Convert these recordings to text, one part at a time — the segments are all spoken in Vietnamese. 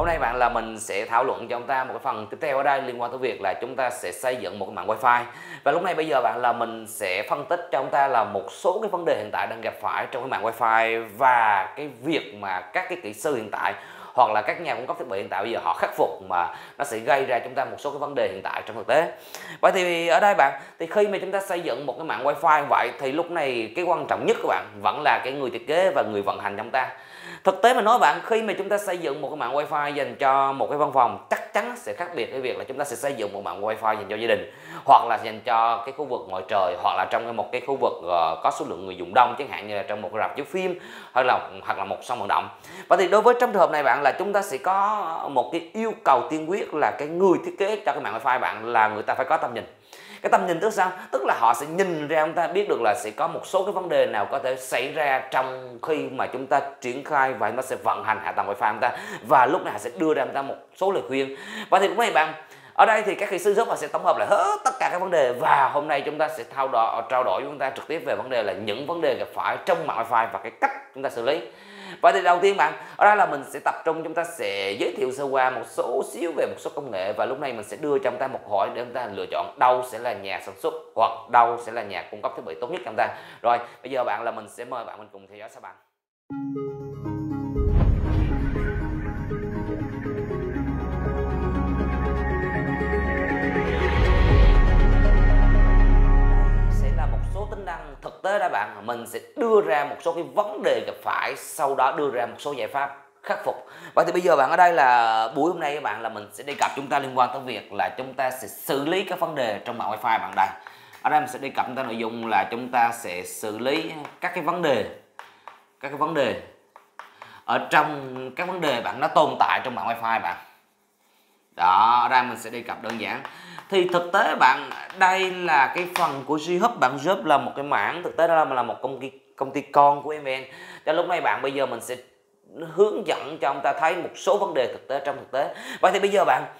Hôm nay bạn là mình sẽ thảo luận cho chúng ta một cái phần tiếp theo ở đây liên quan tới việc là chúng ta sẽ xây dựng một cái mạng wifi. Và lúc này bây giờ bạn là mình sẽ phân tích cho chúng ta là một số cái vấn đề hiện tại đang gặp phải trong cái mạng wifi và cái việc mà các cái kỹ sư hiện tại hoặc là các nhà cung cấp thiết bị hiện tại bây giờ họ khắc phục mà nó sẽ gây ra chúng ta một số cái vấn đề hiện tại trong thực tế. Vậy thì ở đây bạn, thì khi mà chúng ta xây dựng một cái mạng wifi vậy thì lúc này cái quan trọng nhất các bạn vẫn là cái người thiết kế và người vận hành trong ta. Thực tế mà nói bạn, khi mà chúng ta xây dựng một cái mạng wifi dành cho một cái văn phòng, chắc chắn sẽ khác biệt cái việc là chúng ta sẽ xây dựng một mạng wifi dành cho gia đình, hoặc là dành cho cái khu vực ngoài trời, hoặc là trong một cái khu vực có số lượng người dùng đông, chẳng hạn như là trong một cái rạp chiếu phim hoặc là một sân vận động. Và thì đối với trong trường hợp này bạn là chúng ta sẽ có một cái yêu cầu tiên quyết là cái người thiết kế cho cái mạng wifi bạn là người ta phải có tầm nhìn. Cái tầm nhìn tức sao? Tức là họ sẽ nhìn ra, chúng ta biết được là sẽ có một số cái vấn đề nào có thể xảy ra trong khi mà chúng ta triển khai và nó sẽ vận hành hạ tầng wifi chúng ta, và lúc này họ sẽ đưa ra chúng ta một số lời khuyên. Và thì lúc này bạn, ở đây thì các kỹ sư giúp họ sẽ tổng hợp lại hết tất cả các vấn đề, và hôm nay chúng ta sẽ trao đổi với chúng ta trực tiếp về vấn đề là những vấn đề gặp phải trong mạng wifi và cái cách chúng ta xử lý. Vậy thì đầu tiên bạn, ở đây là mình sẽ tập trung, chúng ta sẽ giới thiệu sơ qua một số xíu về một số công nghệ, và lúc này mình sẽ đưa cho chúng ta một hỏi để chúng ta lựa chọn đâu sẽ là nhà sản xuất hoặc đâu sẽ là nhà cung cấp thiết bị tốt nhất cho chúng ta. Rồi, bây giờ bạn là mình sẽ mời bạn mình cùng theo dõi sao bạn. Tính năng thực tế đó bạn, mình sẽ đưa ra một số cái vấn đề gặp phải, sau đó đưa ra một số giải pháp khắc phục. Vậy thì bây giờ bạn, ở đây là buổi hôm nay các bạn là mình sẽ đề cập chúng ta liên quan tới việc là chúng ta sẽ xử lý các vấn đề trong mạng wifi bạn. Đây, ở đây mình sẽ đề cập chúng ta nội dung là chúng ta sẽ xử lý các cái vấn đề ở trong các vấn đề bạn nó tồn tại trong mạng wifi bạn. Đó, ở đây mình sẽ đề cập đơn giản. Thì thực tế bạn, đây là cái phần của G-Hub bạn. G-Hub là một cái mảng, thực tế đó là một công ty con của MN. Cho lúc này bạn, bây giờ mình sẽ hướng dẫn cho chúng ta thấy một số vấn đề thực tế trong thực tế. Vậy thì bây giờ bạn,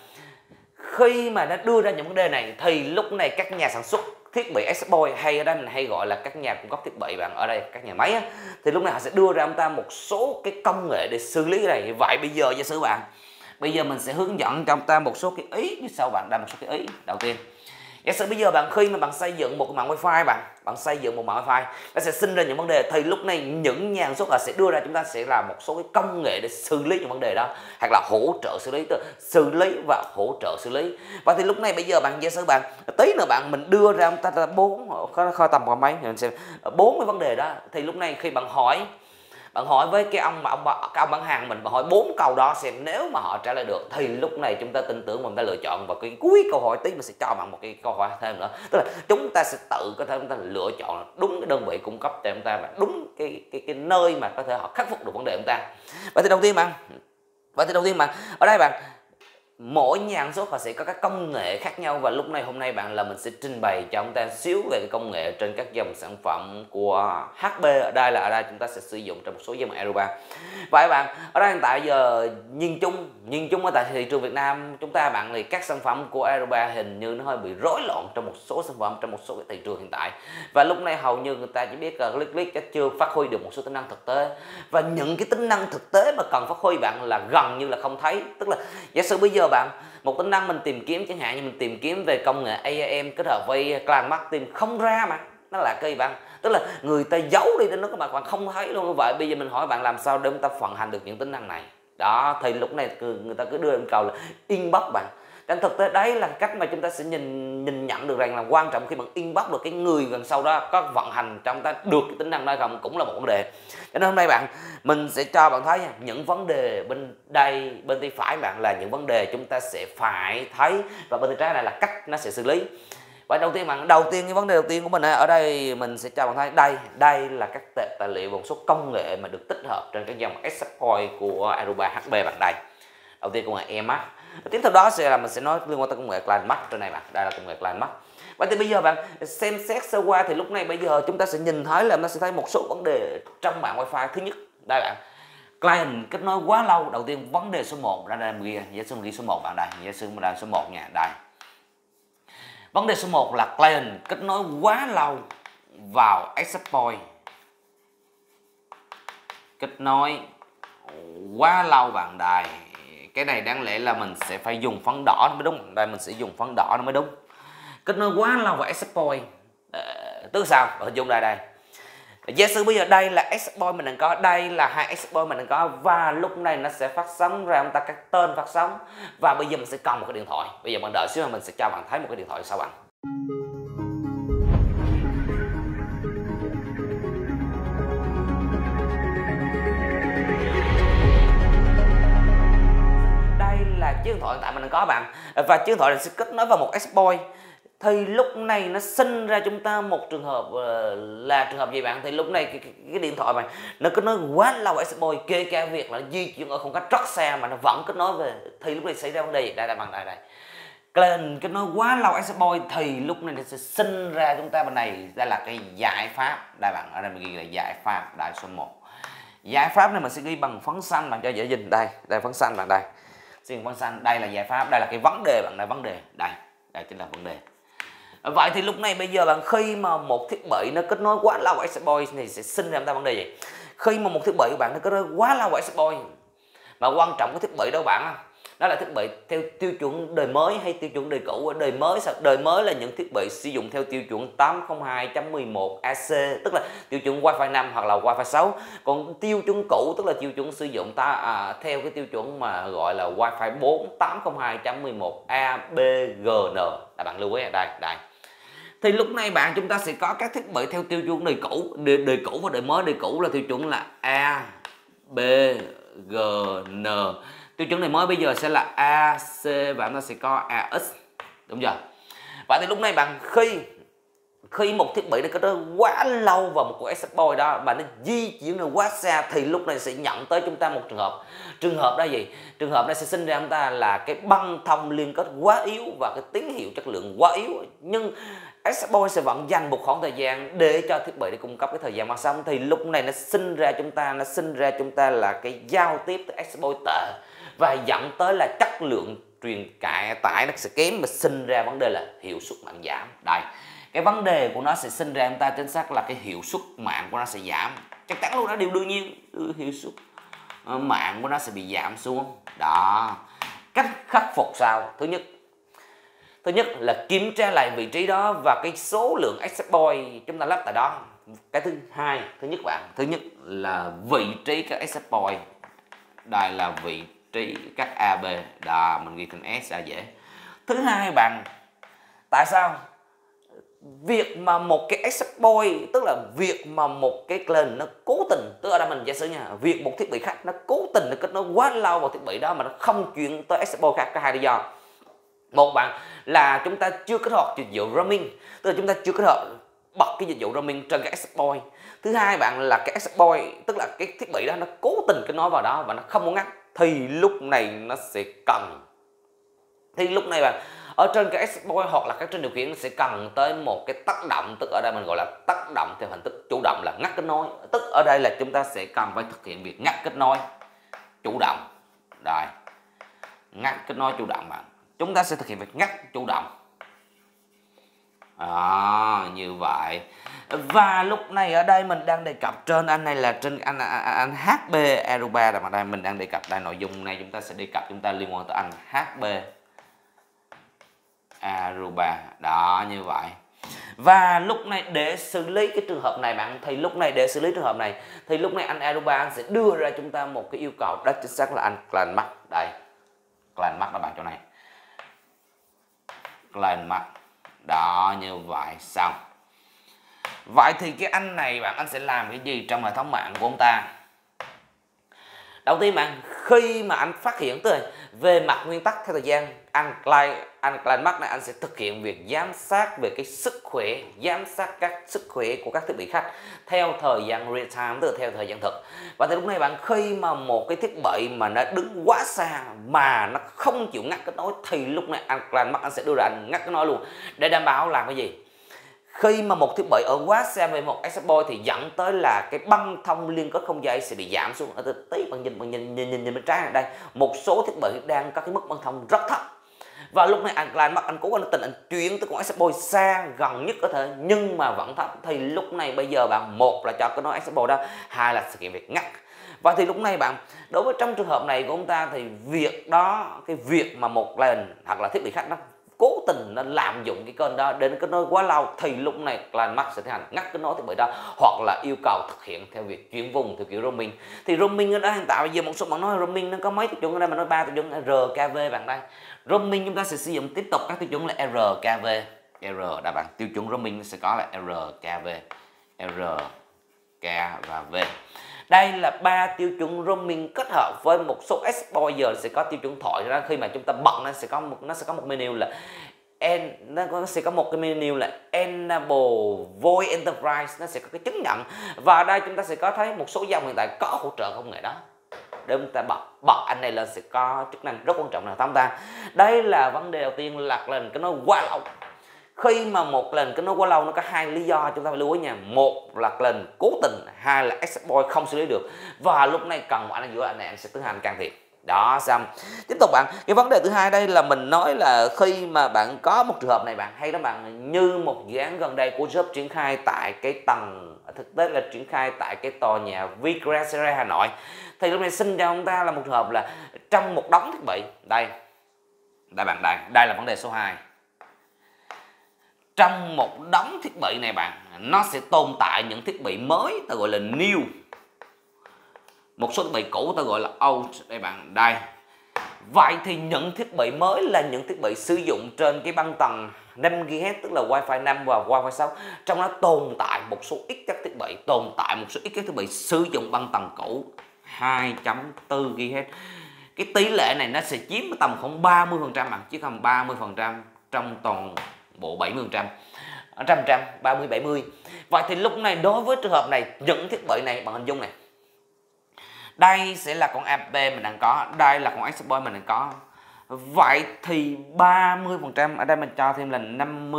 khi mà nó đưa ra những vấn đề này thì lúc này các nhà sản xuất thiết bị export, hay ở đây mình hay gọi là các nhà cung cấp thiết bị bạn, ở đây các nhà máy á, thì lúc này họ sẽ đưa ra chúng ta một số cái công nghệ để xử lý cái này. Vậy bây giờ giả sử bạn, bây giờ mình sẽ hướng dẫn cho chúng ta một số cái ý như sau bạn. Đây một số cái ý đầu tiên. Giả sử bây giờ bạn, khi mà bạn xây dựng một cái mạng wifi bạn xây dựng một mạng wifi, nó sẽ sinh ra những vấn đề, thì lúc này những nhà sản xuất sẽ đưa ra chúng ta sẽ làm một số cái công nghệ để xử lý những vấn đề đó, hoặc là hỗ trợ xử lý và hỗ trợ xử lý. Và thì lúc này bây giờ bạn, giả sử bạn tí nữa bạn, mình đưa ra chúng ta kho tầm qua mấy mình xem 4 cái vấn đề đó, thì lúc này khi bạn hỏi với cái ông bán hàng mình, bạn hỏi 4 câu đó xem, nếu mà họ trả lời được thì lúc này chúng ta tin tưởng mình ta lựa chọn, và cái cuối câu hỏi tí mình sẽ cho bạn một cái câu hỏi thêm nữa, tức là chúng ta sẽ tự có thể chúng ta lựa chọn đúng cái đơn vị cung cấp cho chúng ta và đúng cái nơi mà có thể họ khắc phục được vấn đề của chúng ta. Vậy thì đầu tiên bạn, ở đây bạn, mỗi nhà sản xuất họ sẽ có các công nghệ khác nhau, và lúc này hôm nay bạn là mình sẽ trình bày cho chúng ta xíu về cái công nghệ trên các dòng sản phẩm của HP. Ở đây chúng ta sẽ sử dụng trong một số dòng Aruba. Vậy bạn, ở đây hiện tại giờ nhìn chung ở tại thị trường Việt Nam chúng ta bạn, thì các sản phẩm của Aruba hình như nó hơi bị rối loạn trong một số sản phẩm, trong một số cái thị trường hiện tại, và lúc này hầu như người ta chỉ biết click chắc chưa phát huy được một số tính năng thực tế, và những cái tính năng thực tế mà cần phát huy bạn là gần như là không thấy. Tức là giả sử bây giờ bạn, một tính năng mình tìm kiếm, chẳng hạn như mình tìm kiếm về công nghệ AIM kết hợp với Cloud Marketing, không ra mà nó là cái gì bạn, tức là người ta giấu đi đến nó các bạn không thấy luôn. Như vậy bây giờ mình hỏi bạn làm sao để chúng ta vận hành được những tính năng này đó, thì lúc này người ta cứ đưa yêu cầu là inbox bạn. Trên thực tế đấy là cách mà chúng ta sẽ nhìn nhận được rằng là quan trọng khi bạn inbox được cái người gần sau đó có vận hành trong ta được cái tính năng đó không, cũng là một vấn đề. Cho nên hôm nay bạn, mình sẽ cho bạn thấy những vấn đề bên đây, bên tay phải bạn là những vấn đề chúng ta sẽ phải thấy, và bên tay trái này là cách nó sẽ xử lý. Và đầu tiên cái vấn đề đầu tiên của mình ở đây mình sẽ cho bạn thấy đây là các tài liệu một số công nghệ mà được tích hợp trên cái dòng Access Point của Aruba HP bạn. Đây đầu tiên công nghệ EMAX, tiếp theo đó sẽ là mình sẽ nói liên quan tới công nghệ Client Max trên này bạn. Đây là công nghệ Client Max. Vậy thì bây giờ bạn xem xét sơ qua, thì lúc này bây giờ chúng ta sẽ nhìn thấy là nó sẽ thấy một số vấn đề trong mạng wifi. Thứ nhất, đây bạn, client kết nối quá lâu. Đầu tiên vấn đề số 1 ra đây mình ghi, giả sử mình ghi số 1 bạn, đây giả sử mình đang số 1 nha. Đây vấn đề số 1 là client kết nối quá lâu vào access point, kết nối quá lâu bạn. Đây cái này đáng lẽ là mình sẽ phải dùng phấn đỏ nó mới đúng. Đây mình sẽ dùng phấn đỏ nó mới đúng. Kết nối quá lâu vào access point. Tức sao? Hình dung đây. Giả sử bây giờ đây là access point mình đang có, đây là hai access point mình đang có, và lúc này nó sẽ phát sóng ra chúng ta các tên phát sóng. Và bây giờ mình sẽ cần một cái điện thoại. Bây giờ bạn đợi xíu mình sẽ cho bạn thấy một cái điện thoại sau bạn. Chiếc điện thoại hiện tại mình đang có bạn, và chiếc điện thoại này sẽ kết nối vào một access point. Thì lúc này nó sinh ra chúng ta một trường hợp là trường hợp gì bạn? Thì lúc này cái điện thoại này nó kết nối quá lâu access point, kể cả việc là di chuyển ở khoảng cách rất xa mà nó vẫn kết nối về, thì lúc này xảy ra vấn đề gì? Đây bằng đây. Kết nối quá lâu access point thì lúc này nó sẽ sinh ra chúng ta bên này, đây là cái giải pháp. Đây bạn, ở đây mình ghi là giải pháp, đại số 1. Giải pháp này mình sẽ ghi bằng phấn xanh bạn cho dễ nhìn. Đây phấn xanh bạn, đây xin phấn xanh, đây là giải pháp, đây là cái vấn đề bạn, đây vấn đề, đây chính là vấn đề. Vậy thì lúc này bây giờ bạn, khi mà một thiết bị nó kết nối quá lâu access point thì sẽ sinh ra chúng ta vấn đề gì? Khi mà một thiết bị của bạn nó kết nối quá lâu access point, mà quan trọng cái thiết bị đó bạn, đó là thiết bị theo tiêu chuẩn đời mới hay tiêu chuẩn đời cũ? Đời mới sao? Đời mới là những thiết bị sử dụng theo tiêu chuẩn 802.11ac, tức là tiêu chuẩn Wi-Fi 5 hoặc là Wi-Fi 6. Còn tiêu chuẩn cũ tức là tiêu chuẩn sử dụng theo cái tiêu chuẩn mà gọi là Wi-Fi 4 802.11abgn. Bạn lưu ý đây. Thì lúc này bạn, chúng ta sẽ có các thiết bị theo tiêu chuẩn đời cũ, đời cũ và đời mới. Đời cũ là tiêu chuẩn là abgn. Tiêu chuẩn này mới bây giờ sẽ là AC và nó sẽ có AX, đúng chưa? Vậy thì lúc này bạn, khi một thiết bị nó kết nối quá lâu vào một cuộc access point đó và nó di chuyển được quá xa, thì lúc này sẽ nhận tới chúng ta một trường hợp. Trường hợp đó gì? Trường hợp này sẽ sinh ra chúng ta là cái băng thông liên kết quá yếu và cái tín hiệu chất lượng quá yếu. Nhưng access point sẽ vẫn dành một khoảng thời gian để cho thiết bị để cung cấp cái thời gian phát sóng. Thì lúc này nó sinh ra chúng ta là cái giao tiếp từ access point tệ, và dẫn tới là chất lượng truyền tải nó sẽ kém, mà sinh ra vấn đề là hiệu suất mạng giảm. Đây, cái vấn đề của nó sẽ sinh ra chúng ta chính xác là cái hiệu suất mạng của nó sẽ giảm, chắc chắn luôn đó, điều đương nhiên. Hiệu suất mạng của nó sẽ bị giảm xuống. Đó, cách khắc phục sao? Thứ nhất là kiểm tra lại vị trí đó và cái số lượng access point chúng ta lắp tại đó. Cái thứ nhất là vị trí các access point. Đây là vị trí các AB, đó mình ghi thêm S ra dễ. Thứ hai bạn, tại sao việc mà một cái access point, tức là việc mà một cái client nó cố tình, tức ở đây mình giả sử nha, việc một thiết bị khác nó cố tình nó kết nối quá lâu vào thiết bị đó mà nó không chuyển tới access point khác, có hai lý do. Một bạn là chúng ta chưa kết hợp dịch vụ roaming, tức là chúng ta chưa kết hợp bật cái dịch vụ roaming trên cái access point. Thứ hai bạn là cái access point, tức là cái thiết bị đó nó cố tình kết nối vào đó và nó không muốn ngắt, thì lúc này nó sẽ cần, thì lúc này bạn ở trên cái access point hoặc là các trên điều khiển nó sẽ cần tới một cái tác động, tức ở đây mình gọi là tác động theo hình thức chủ động là ngắt kết nối. Tức ở đây là chúng ta sẽ cần phải thực hiện việc ngắt kết nối chủ động. Rồi, ngắt kết nối chủ động bạn, chúng ta sẽ thực hiện việc ngắt chủ động. Như vậy. Và lúc này ở đây mình đang đề cập trên anh này là trên anh HB Aruba, mà đây mình đang đề cập đây, nội dung này chúng ta sẽ đề cập liên quan tới anh HB Aruba. Đó, như vậy. Và lúc này để xử lý cái trường hợp này bạn, thì lúc này anh Aruba anh sẽ đưa ra chúng ta một cái yêu cầu, đó chính xác là anh Client Max. Đây, Client Max là bạn chỗ này, Client Max. Đó, như vậy xong. Vậy thì cái anh này bạn, anh sẽ làm cái gì trong hệ thống mạng của ông ta? Đầu tiên bạn, khi mà anh phát hiện về mặt nguyên tắc theo thời gian, anh Client Max này anh sẽ thực hiện việc giám sát về cái sức khỏe, giám sát các sức khỏe của các thiết bị khách theo thời gian real time, tức là theo thời gian thực. Và thì lúc này bạn, khi mà một cái thiết bị mà nó đứng quá xa mà nó không chịu ngắt kết nối, thì lúc này anh Client Max anh sẽ đưa ra anh ngắt kết nối luôn, để đảm bảo làm cái gì? Khi mà một thiết bị ở quá xa về một access point thì dẫn tới là cái băng thông liên kết không dây sẽ bị giảm xuống. Ở tí bạn nhìn bên trái này, đây một số thiết bị đang có cái mức băng thông rất thấp, và lúc này anh Client Max anh cố anh chuyển tới con access point xa gần nhất có thể nhưng mà vẫn thấp, thì lúc này bây giờ bạn, một là cho cái nói access point đó, hai là thực hiện việc ngắt. Và thì lúc này bạn, đối với trong trường hợp này của chúng ta thì việc đó, cái việc mà một lần hoặc là thiết bị khác nó cố tình nó lạm dụng cái kênh đó đến kết nối quá lâu, thì lúc này Landmark sẽ tiến hành ngắt kết nối thiết bị đó, hoặc là yêu cầu thực hiện theo việc chuyển vùng theo kiểu roaming. Thì roaming ở đó hiện tại bây giờ một số bạn nói roaming nó có mấy tiêu chuẩn ở đây, mà nói 3 tiêu chuẩn RKV bạn đây. Roaming chúng ta sẽ sử dụng tiếp tục các tiêu chuẩn là RKV. R đã bạn, tiêu chuẩn roaming sẽ có là RKV, R, K và V. Đây là 3 tiêu chuẩn roaming kết hợp với một số export giờ sẽ có tiêu chuẩn thoại đó. Khi mà chúng ta bật nó sẽ có một menu là nó sẽ có một cái menu là Enable Voice Enterprise, nó sẽ có cái chứng nhận. Và đây chúng ta sẽ có thấy một số dòng hiện tại có hỗ trợ công nghệ đó. Để chúng ta bật anh này lên sẽ có chức năng rất quan trọng là chúng ta. Đây là vấn đề đầu tiên là lần cái nó quá lâu. Khi mà một lần kết nối quá lâu nó có hai lý do chúng ta phải lưu ý nha. Một là lần cố tình, hai là exploit không xử lý được. Và lúc này cần một anh giữa anh này anh sẽ tiến hành can thiệp. Đó, xong. Tiếp tục bạn, cái vấn đề thứ hai đây là mình nói là khi mà bạn có một trường hợp này bạn, hay đó bạn, như một dự án gần đây của Job triển khai tại cái tầng, thực tế là triển khai tại cái tòa nhà Vigress Hà Nội. Thì lúc này xin cho chúng ta là một trường hợp là trong một đống thiết bị, đây bạn, đây là vấn đề số 2. Trong một đống thiết bị này bạn, nó sẽ tồn tại những thiết bị mới ta gọi là new, một số thiết bị cũ ta gọi là old. Đây bạn, đây. Vậy thì những thiết bị mới là những thiết bị sử dụng trên cái băng tầng 5 GHz, tức là Wi-Fi 5 và Wi-Fi 6. Trong đó tồn tại một số ít các thiết bị, thiết bị sử dụng băng tầng cũ 2.4 GHz. Cái tỷ lệ này nó sẽ chiếm tầm khoảng 30% bạn, chứ không 30% trong toàn bộ 70%, 30-70. Vậy thì lúc này đối với trường hợp này, những thiết bị này bạn hình dung này, đây sẽ là con AP mình đang có, đây là con exploit mình đang có. Vậy thì 30% ở đây mình cho thêm là 5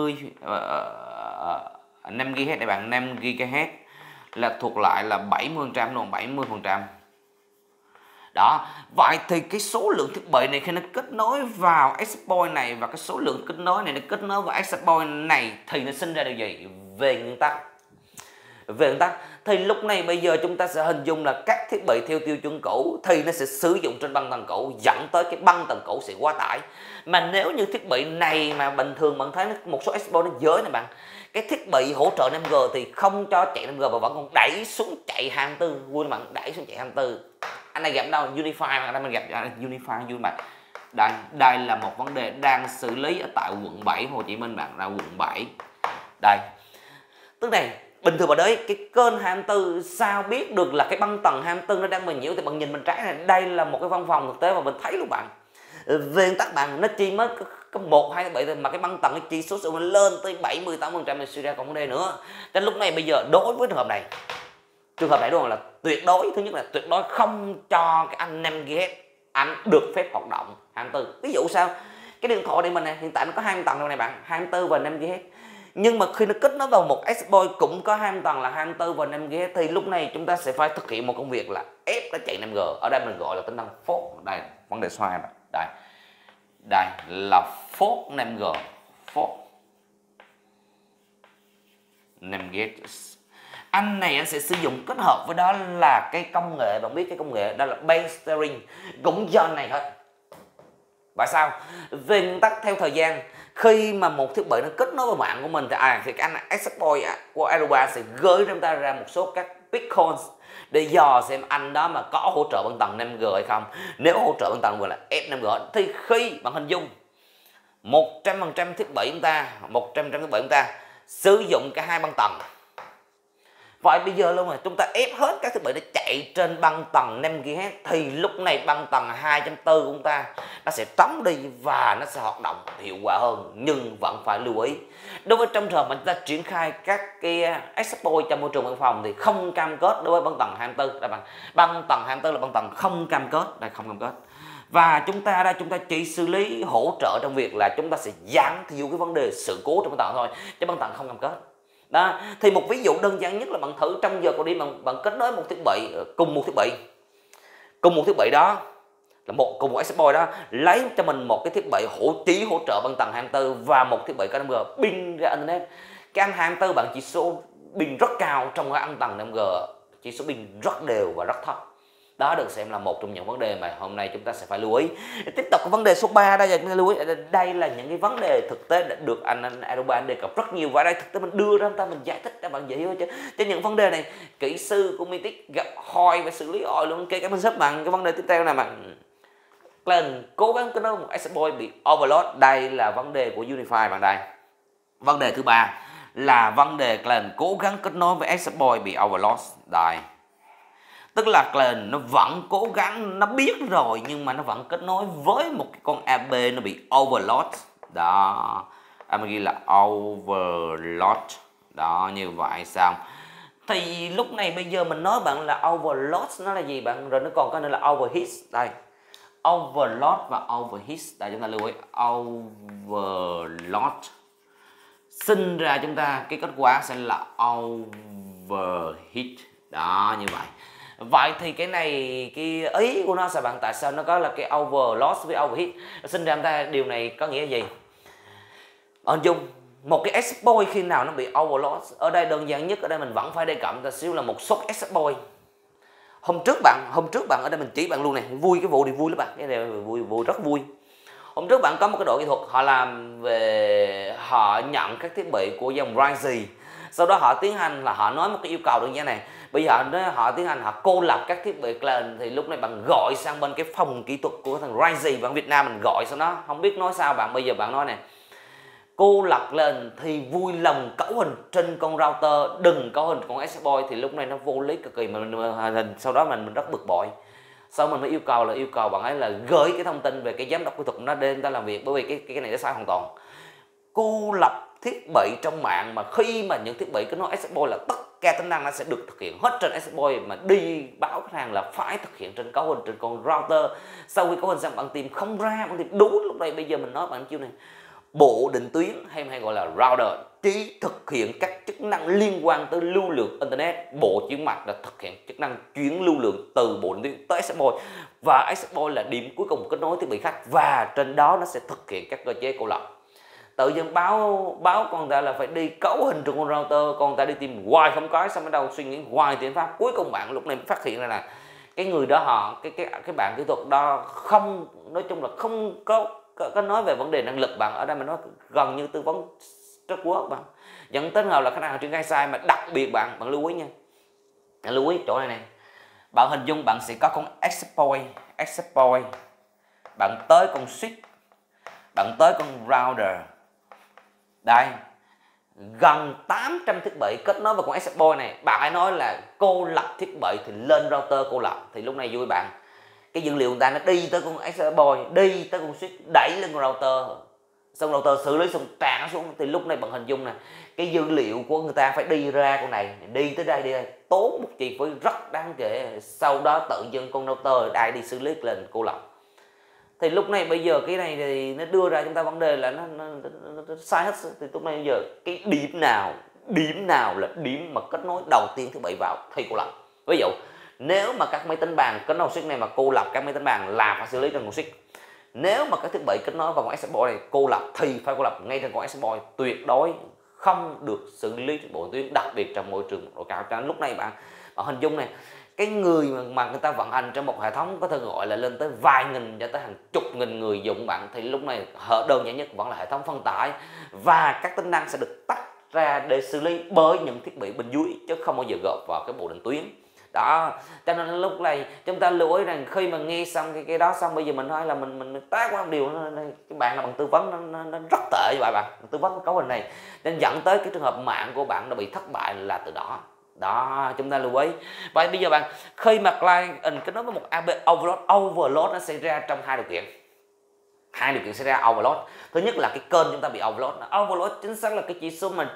GHz đây bạn, 5 GHz là thuộc lại là 70% luôn, 70%. Đó, vậy thì cái số lượng thiết bị này khi nó kết nối vào exploit này và cái số lượng kết nối này nó kết nối vào exploit này thì nó sinh ra điều gì? Về nguyên tắc thì lúc này bây giờ chúng ta sẽ hình dung là các thiết bị theo tiêu chuẩn cũ thì nó sẽ sử dụng trên băng tầng cũ, dẫn tới cái băng tầng cũ sẽ quá tải. Mà nếu như thiết bị này mà bình thường bạn thấy một số exploit nó dối này bạn, cái thiết bị hỗ trợ 5G thì không cho chạy 5G và vẫn còn đẩy xuống chạy 24, vui bạn, đẩy xuống chạy 24. Anh này gặp đâu Unify mà, đây mình gặp Unify vui bạn. Đây là một vấn đề đang xử lý ở tại quận 7 Hồ Chí Minh bạn, ra quận 7. Đây. Tức này bình thường vào đấy cái kênh 24 sao biết được là cái băng tầng 24 nó đang bị nhiễu, thì bạn nhìn bên trái này, đây là một cái văn phòng thực tế mà mình thấy luôn bạn. Về nguyên tắc bạn, nó chỉ mới có 1-2 thiết bị thôi mà cái băng tầng cái chỉ số nó lên tới 70-80% thì suy ra còn vấn đề nữa. Nên lúc này bây giờ đối với trường hợp này đúng không, là tuyệt đối, thứ nhất là tuyệt đối không cho cái anh 5 GHz anh được phép hoạt động 24. Ví dụ sao, cái điện thoại này mình này hiện tại nó có 20 tầng đâu này bạn, 24 và 5 GHz. Nhưng mà khi nó kết nối vào một exploit cũng có 20 tầng là 24 và 5 GHz thì lúc này chúng ta sẽ phải thực hiện một công việc là ép nó chạy 5G. Ở đây mình gọi là tính năng fork. Đây vấn đề số 2 bạn. Đây là fork 5G, fork 5 GHz. Anh này anh sẽ sử dụng kết hợp với đó là cái công nghệ, bạn biết cái công nghệ đó là base steering, cũng do này thôi. Tại sao? Về nguyên tắc theo thời gian, khi mà một thiết bị nó kết nối vào mạng của mình thì cái anh exploit của Aruba sẽ gửi chúng ta ra một số các bitcoins để dò xem anh đó mà có hỗ trợ băng tầng 5G hay không. Nếu hỗ trợ băng tầng gọi là F5G thì khi bạn hình dung 100% thiết bị chúng ta sử dụng cả hai băng tầng. Vậy bây giờ luôn rồi, chúng ta ép hết các thiết bị để chạy trên băng tầng 5 GHz thì lúc này băng tầng 2.4 của chúng ta nó sẽ trống đi và nó sẽ hoạt động hiệu quả hơn. Nhưng vẫn phải lưu ý, đối với trong trường hợp mà chúng ta triển khai các cái exploit trong môi trường văn phòng thì không cam kết đối với băng tầng 24. Đây băng tầng 24 là băng tầng không cam kết, đây không cam kết. Và chúng ta chỉ xử lý hỗ trợ trong việc là chúng ta sẽ giảm thiểu cái vấn đề sự cố trong băng tầng thôi, chứ băng tầng không cam kết. Đó, thì một ví dụ đơn giản nhất là bạn thử trong giờ cậu đi bạn kết nối một thiết bị cùng một thiết bị đó là cùng một exploit đó, lấy cho mình một cái thiết bị hỗ trợ băng tầng 24 và một thiết bị có 5G pin ra internet. Cái anh 24 bạn chỉ số pin rất cao, trong cái băng tầng 5G chỉ số pin rất đều và rất thấp. Đó được xem là một trong những vấn đề mà hôm nay chúng ta sẽ phải lưu ý. Tiếp tục cái vấn đề số 3 đây là chúng ta lưu ý. Đây là những cái vấn đề thực tế đã được anh Adobe đề cập rất nhiều, và đây thực tế mình đưa ra mình giải thích cho bạn dễ hiểu chứ. Cho những vấn đề này kỹ sư của Mythic gặp hoi và xử lý oi luôn. Kể cả mình xếp bằng cái vấn đề tiếp theo này bạn Glenn cố gắng kết nối một exploit bị overload. Đây là vấn đề của Unify bạn đây. Vấn đề thứ ba là vấn đề Glenn cố gắng kết nối với exploit bị overload. Đây, tức là Glenn nó vẫn cố gắng, nó biết rồi nhưng mà nó vẫn kết nối với một cái con AB nó bị overload. Đó, mình ghi là overload. Đó, như vậy xong. Thì lúc này bây giờ mình nói bạn là overload nó là gì bạn, rồi nó còn cái nữa là overheat. Đây, overload và overheat. Đây chúng ta lưu ý, overload sinh ra chúng ta cái kết quả sẽ là overheat. Đó, như vậy. Vậy thì cái này cái ý của nó sao bạn, tại sao nó có là cái overload với overheat sinh ra chúng ta, điều này có nghĩa gì? Hình dung một cái exploit khi nào nó bị overload, ở đây đơn giản nhất ở đây mình vẫn phải đề cập ta xíu là một số exploit. Hôm trước bạn ở đây mình chỉ bạn luôn này, vui cái vụ này vui lắm bạn, cái này vui rất vui. Hôm trước bạn có một cái đội kỹ thuật họ làm về, họ nhận các thiết bị của dòng Ryzen, sau đó họ tiến hành là họ nói một cái yêu cầu đơn giản này, bây giờ họ tiến hành họ cô lập các thiết bị lên, thì lúc này bạn gọi sang bên cái phòng kỹ thuật của thằng Ryzen, bạn Việt Nam mình gọi sang nó không biết nói sao bạn, bây giờ bạn nói này, cô lập lên thì vui lòng cấu hình trên con router, đừng cấu hình con exploit, thì lúc này nó vô lý cực kỳ mà hình, sau đó mình rất bực bội. Sau mình mới yêu cầu bạn ấy là gửi cái thông tin về cái giám đốc kỹ thuật nó đến ta làm việc, bởi vì cái này nó sai hoàn toàn. Cô lập thiết bị trong mạng mà khi mà những thiết bị kết nối exploit là tất cả tính năng nó sẽ được thực hiện hết trên exploit, mà đi báo khách hàng là phải thực hiện trên cấu hình trên con router. Sau khi cấu hình xong bạn tìm không ra, bạn tìm đúng, lúc này bây giờ mình nói bạn chiêu này, bộ định tuyến hay gọi là router chỉ thực hiện các chức năng liên quan tới lưu lượng internet, bộ chuyển mặt là thực hiện chức năng chuyển lưu lượng từ bộ định tuyến tới exploit, và exploit là điểm cuối cùng kết nối thiết bị khách, và trên đó nó sẽ thực hiện các cơ chế cô lập. Tự nhiên báo con ta là phải đi cấu hình trên con router, con ta đi tìm hoài không có, xong bắt đầu suy nghĩ hoài tìm pháp, cuối cùng bạn lúc này phát hiện ra là cái người đó họ cái bạn kỹ thuật đó không, nói chung là không có nói về vấn đề năng lực bạn, ở đây mình nói gần như tư vấn rất quốc bạn, dẫn tới là khả năng triển khai sai. Mà đặc biệt bạn lưu ý nha, bạn lưu ý chỗ này này, bạn hình dung bạn sẽ có con exploit, bạn tới con switch, bạn tới con router, đây gần 800 thiết bị kết nối vào con exploit này, bạn hãy nói là cô lập thiết bị thì lên router cô lập, thì lúc này vui bạn, cái dữ liệu người ta nó đi tới con exploit, đi tới con switch, đẩy lên con router, xong router xử lý xong trả xuống, thì lúc này bạn hình dung nè, cái dữ liệu của người ta phải đi ra con này, đi tới đây, tốn một chi phí rất đáng kể, sau đó tự dưng con router đây đi xử lý lên cô lập. Thì lúc này bây giờ cái này thì nó đưa ra chúng ta vấn đề là nó sai hết. Thì lúc này bây giờ cái điểm nào là điểm mà kết nối đầu tiên thiết bị vào thì cô lập. Ví dụ nếu mà các máy tính bàn kết nối switch này mà cô lập các máy tính bàn là phải xử lý trên con switch. Nếu mà các thiết bị kết nối vào con exploit này cô lập thì phải cô lập ngay trên con exploit, tuyệt đối không được xử lý trên bộ tuyến, đặc biệt trong môi trường độ cao. Cho nên lúc này bạn hình dung này, cái người mà người ta vận hành trong một hệ thống có thể gọi là lên tới vài nghìn cho tới hàng chục nghìn người dùng bạn, thì lúc này đơn giản nhất vẫn là hệ thống phân tải, và các tính năng sẽ được tách ra để xử lý bởi những thiết bị bên dưới, chứ không bao giờ gộp vào cái bộ định tuyến đó. Cho nên lúc này chúng ta lưu ý rằng khi mà nghe xong cái đó xong, bây giờ mình nói là mình tác qua một điều, cái bạn là bằng tư vấn nó rất tệ vậy bạn, tư vấn cấu hình này nên dẫn tới cái trường hợp mạng của bạn nó bị thất bại là từ đó. Đó, chúng ta lưu ý. Vậy bây giờ bạn khi mà client kết nối với một AB overload nó xảy ra trong hai điều kiện. Hai điều kiện xảy ra overload. Thứ nhất là cái kênh chúng ta bị overload. Overload chính xác là cái chỉ số mà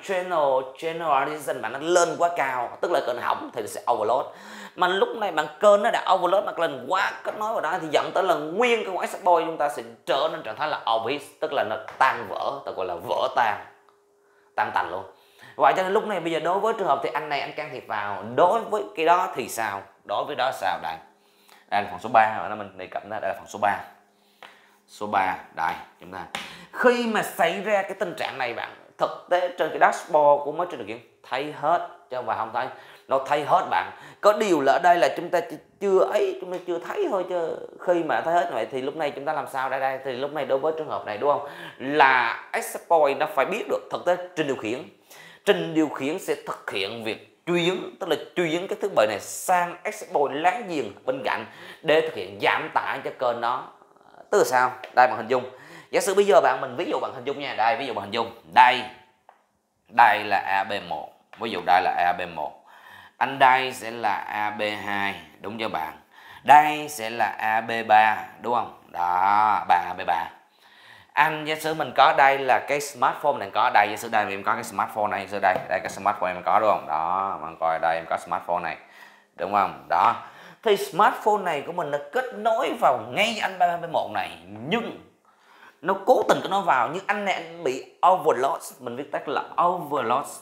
channel mà nó lên quá cao, tức là kênh hỏng thì nó sẽ overload. Mà lúc này bạn kênh nó đã overload, mà lên quá kết nối vào đó thì dẫn tới là nguyên cái exploit chúng ta sẽ trở nên trạng thái là overheat, tức là nó tan vỡ, ta gọi là vỡ tan tành luôn. Vậy cho nên lúc này bây giờ đối với trường hợp thì anh này anh can thiệp vào, đối với cái đó thì sao? Đối với đó sao? Đây là phần số 3 mà mình đề cập đây là phần số 3. Số 3 đây, chúng ta khi mà xảy ra cái tình trạng này bạn, thực tế trên cái dashboard của máy trên điều khiển thấy hết chứ không phải không thấy. nó thấy hết bạn. Có điều là ở đây là chúng ta chưa thấy thôi, chứ khi mà thấy hết vậy thì lúc này chúng ta làm sao đây? Thì lúc này đối với trường hợp này đúng không, là access point nó phải biết được thực tế trình điều khiển sẽ thực hiện việc chuyển, tức là chuyển cái thiết bị này sang access point láng giềng bên cạnh để thực hiện giảm tải cho kênh đó. Tức là sao? Đây bạn hình dung, giả sử bây giờ mình ví dụ bạn hình dung nha, đây ví dụ bạn hình dung đây là AB1, ví dụ đây là AB1, anh đây sẽ là AB2 đúng chưa bạn, đây sẽ là AB3 đúng không, đó 3AB3. Anh giả sử mình có đây là cái smartphone này, có đây giả sử đây em có cái smartphone này, giả sử đây cái smartphone em có đúng không, đó bạn coi đây em có smartphone này đúng không, đó thì smartphone này của mình nó kết nối vào ngay anh 3AB1 này, nhưng nó cố tình nó vào, nhưng anh này anh bị overload, mình viết tắt là overload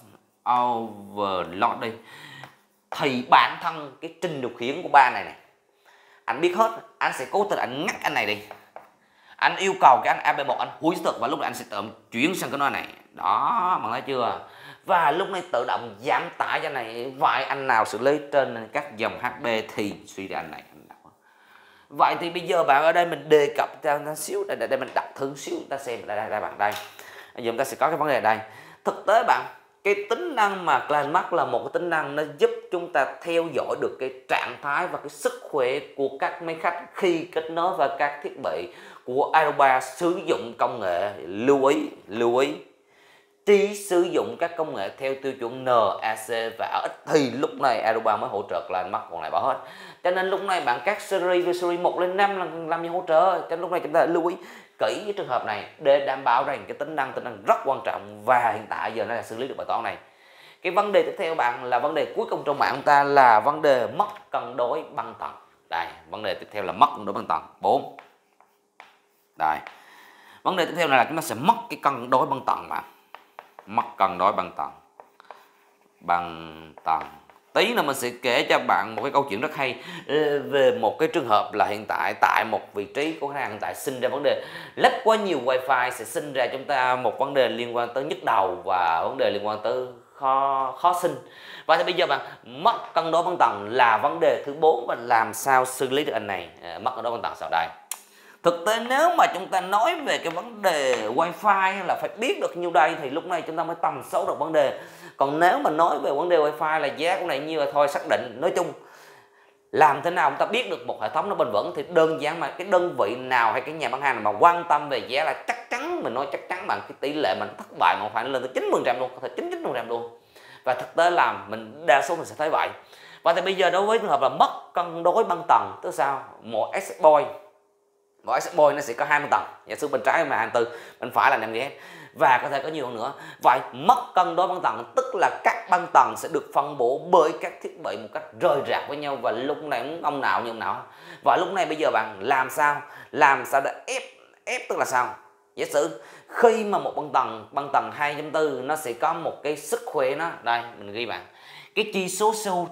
đi, thì bản thân cái trình điều khiển của ba này anh biết hết, anh sẽ cố tình anh ngắt anh này đi, anh yêu cầu cái anh AB1 anh hủy thực, và lúc này anh sẽ tự động chuyển sang cái nó này, đó bạn thấy chưa, và lúc này tự động giảm tải cho này. Vậy anh nào xử lý trên các dòng HB thì suy ra anh này. Vậy thì bây giờ bạn ở đây mình đề cập cho nó xíu, đây mình đặt thử xíu ta xem, đây bạn đây. Bây giờ chúng ta sẽ có cái vấn đề đây. Thực tế bạn, cái tính năng mà Climax là một cái tính năng nó giúp chúng ta theo dõi được cái trạng thái và cái sức khỏe của các máy khách khi kết nối vào các thiết bị của Aruba sử dụng công nghệ, lưu ý chỉ sử dụng các công nghệ theo tiêu chuẩn NAC và ít thì lúc này Aruba mới hỗ trợ Climax, còn lại bỏ hết. Cho nên lúc này bạn các series 1 lên 5 làm gì hỗ trợ. Cho nên lúc này chúng ta lưu ý kỹ cái trường hợp này để đảm bảo rằng cái tính năng rất quan trọng, và hiện tại giờ nó đã xử lý được bài toán này. Cái vấn đề tiếp theo bạn là vấn đề cuối cùng trong mạng chúng ta là vấn đề mất cân đối băng tần. Đây, vấn đề tiếp theo là mất cân đối băng tần 4. Đây. Vấn đề tiếp theo này là chúng ta sẽ mất cái cân đối băng tần mà. Mất cân đối băng tần. Tí nữa mình sẽ kể cho bạn một cái câu chuyện rất hay về một cái trường hợp là hiện tại tại một vị trí của khách hàng hiện tại sinh ra vấn đề lắp quá nhiều wifi sẽ sinh ra chúng ta một vấn đề liên quan tới nhức đầu và vấn đề liên quan tới khó sinh. Và thì bây giờ bạn mất cân đối băng tần là vấn đề thứ 4, và làm sao xử lý được anh này mất cân đối băng tần sau đây. Thực tế nếu mà chúng ta nói về cái vấn đề wifi là phải biết được nhiêu đây thì lúc này chúng ta mới tầm số được vấn đề. Còn nếu mà nói về vấn đề wifi là giá của này nhiêu là thôi xác định. Nói chung làm thế nào chúng ta biết được một hệ thống nó bền vững thì đơn giản mà cái đơn vị nào hay cái nhà bán hàng nào mà quan tâm về giá là chắc chắn, mình nói chắc chắn bằng cái tỷ lệ mình thất bại mà phải lên tới 90% luôn, có thể 99% luôn. Và thực tế làm mình đa số mình sẽ thấy vậy. Và thì bây giờ đối với trường hợp là mất cân đối băng tần tức sao? Một access point nó sẽ có 20 tầng, giả sử bên trái là 24, bên phải là 5 GHz và có thể có nhiều hơn nữa. Vậy mất cân đối băng tần tức là các băng tần sẽ được phân bổ bởi các thiết bị một cách rời rạc với nhau, và lúc này ông nào như ông nào. Và lúc này bây giờ bạn làm sao để ép tức là sao? Giả sử khi mà một băng tần 2.4 nó sẽ có một cái sức khỏe nó, đây mình ghi bạn, cái chỉ số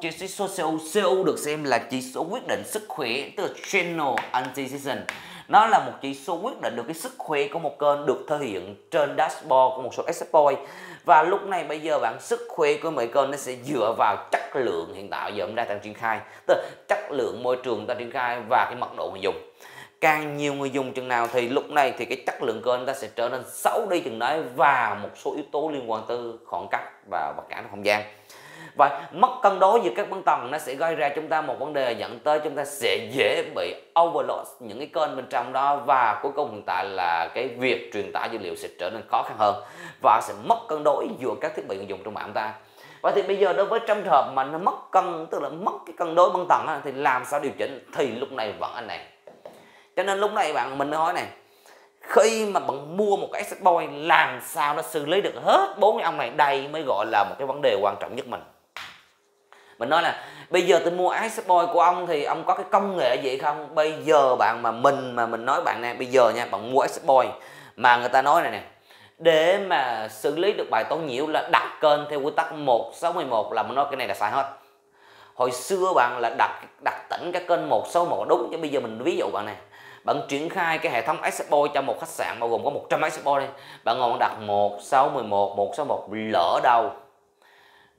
CU được xem là chỉ số quyết định sức khỏe, tức là channel anti-season. Nó là một chỉ số quyết định được cái sức khỏe của một kênh được thể hiện trên dashboard của một số access point. Và lúc này bây giờ bạn sức khỏe của mỗi kênh nó sẽ dựa vào chất lượng hiện tại giờ chúng ta đang triển khai, tức là chất lượng môi trường ta triển khai và cái mật độ người dùng. Càng nhiều người dùng chừng nào thì lúc này thì cái chất lượng kênh ta sẽ trở nên xấu đi chừng đấy, và một số yếu tố liên quan tới khoảng cách và vật cản không gian. Và mất cân đối giữa các băng tần nó sẽ gây ra chúng ta một vấn đề dẫn tới chúng ta sẽ dễ bị overload những cái kênh bên trong đó, và cuối cùng hiện tại là cái việc truyền tải dữ liệu sẽ trở nên khó khăn hơn và sẽ mất cân đối giữa các thiết bị người dùng trong mạng chúng ta. Và thì bây giờ đối với trong trường hợp mà nó mất tức là mất cái cân đối băng tần thì làm sao điều chỉnh, thì lúc này vẫn anh này. Cho nên lúc này mình nói này, khi mà bạn mua một cái access point làm sao nó xử lý được hết 4 cái ông này, đây mới gọi là một cái vấn đề quan trọng nhất mình. Mình nói là bây giờ tôi mua access point của ông thì ông có cái công nghệ gì không? Bây giờ bạn mà mình nói bạn nè, bây giờ nha, bạn mua access point mà người ta nói này nè, để mà xử lý được bài toán nhiễu là đặt kênh theo quy tắc 161 là mình nói cái này là sai hết. Hồi xưa bạn là đặt tỉnh các kênh 161 đúng, chứ bây giờ mình ví dụ bạn này, bạn triển khai cái hệ thống access point cho một khách sạn bao gồm có 100 access point đi, bạn ngồi đặt 1611 161 lỡ đâu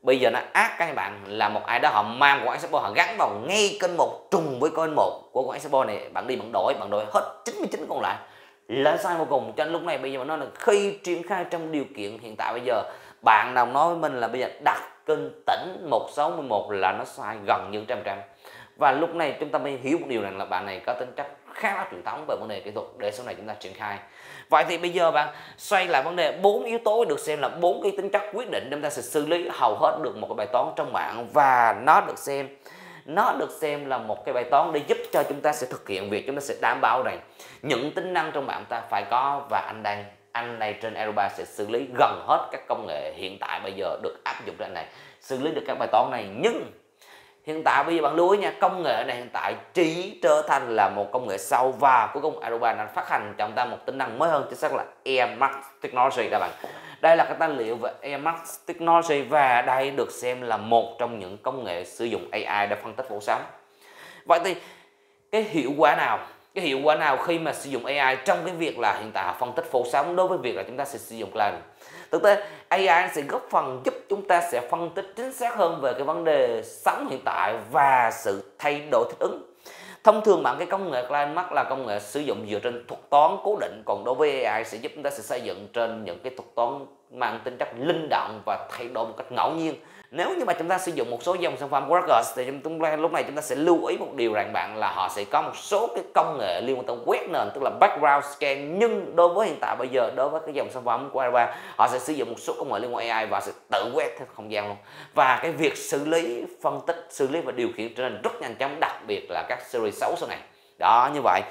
bây giờ nó ác các bạn là một ai đó họ mang của Expo họ gắn vào ngay kênh 1 trùng với kênh 1 của Expo này, bạn đi bạn đổi hết 99 còn lại là sai vô cùng. Cho nên lúc này bây giờ mà nói là khi triển khai trong điều kiện hiện tại bây giờ, bạn nào nói với mình là bây giờ đặt kênh tỉnh 161 là nó sai gần như 100%. Và lúc này chúng ta mới hiểu một điều rằng là bạn này có tính chất khá là truyền thống về vấn đề kỹ thuật để sau này chúng ta triển khai. Vậy thì bây giờ bạn xoay lại vấn đề 4 yếu tố được xem là 4 cái tính chất quyết định chúng ta sẽ xử lý hầu hết được một cái bài toán trong mạng, và nó được xem là một cái bài toán để giúp cho chúng ta sẽ thực hiện việc chúng ta sẽ đảm bảo rằng những tính năng trong mạng ta phải có, và anh này trên Aruba sẽ xử lý gần hết các công nghệ hiện tại bây giờ được áp dụng trên này, xử lý được các bài toán này. Nhưng hiện tại bây giờ bạn lưu ý nha, công nghệ này hiện tại chỉ trở thành là một công nghệ sau, và cuối cùng Aruba đã phát hành cho chúng ta một tính năng mới hơn, chính xác là AirMax Technology các bạn. Đây là cái tài liệu về AirMax Technology, và đây được xem là một trong những công nghệ sử dụng AI để phân tích phủ sóng. Vậy thì cái hiệu quả nào khi mà sử dụng AI trong cái việc là hiện tại họ phân tích phủ sóng đối với việc là chúng ta sẽ sử dụng cloud? Thực tế AI sẽ góp phần giúp chúng ta sẽ phân tích chính xác hơn về cái vấn đề sóng hiện tại và sự thay đổi thích ứng. Thông thường cái công nghệ Climax là công nghệ sử dụng dựa trên thuật toán cố định, còn đối với AI sẽ giúp chúng ta sẽ xây dựng trên những cái thuật toán mang tính chất linh động và thay đổi một cách ngẫu nhiên. Nếu như mà chúng ta sử dụng một số dòng sản phẩm của Ruggers thì lúc này chúng ta sẽ lưu ý một điều rằng bạn là họ sẽ có một số cái công nghệ liên quan tới quét nền, tức là background scan, nhưng đối với hiện tại bây giờ đối với cái dòng sản phẩm của Aruba họ sẽ sử dụng một số công nghệ liên quan AI và sẽ tự quét theo không gian luôn, và cái việc xử lý, phân tích, xử lý và điều khiển trở nên rất nhanh chóng, đặc biệt là các series 6 sau này. Đó, như vậy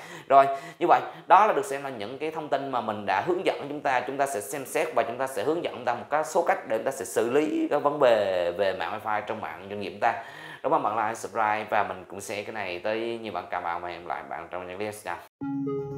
đó là được xem là những cái thông tin mà mình đã hướng dẫn chúng ta sẽ xem xét, và chúng ta sẽ hướng dẫn chúng ta một cái số cách để chúng ta sẽ xử lý các vấn đề về mạng wifi trong mạng doanh nghiệp chúng ta. Đúng không bạn, like, subscribe và mình cũng share cái này tới nhiều bạn, cả bạn và hẹn lại bạn trong những video sau.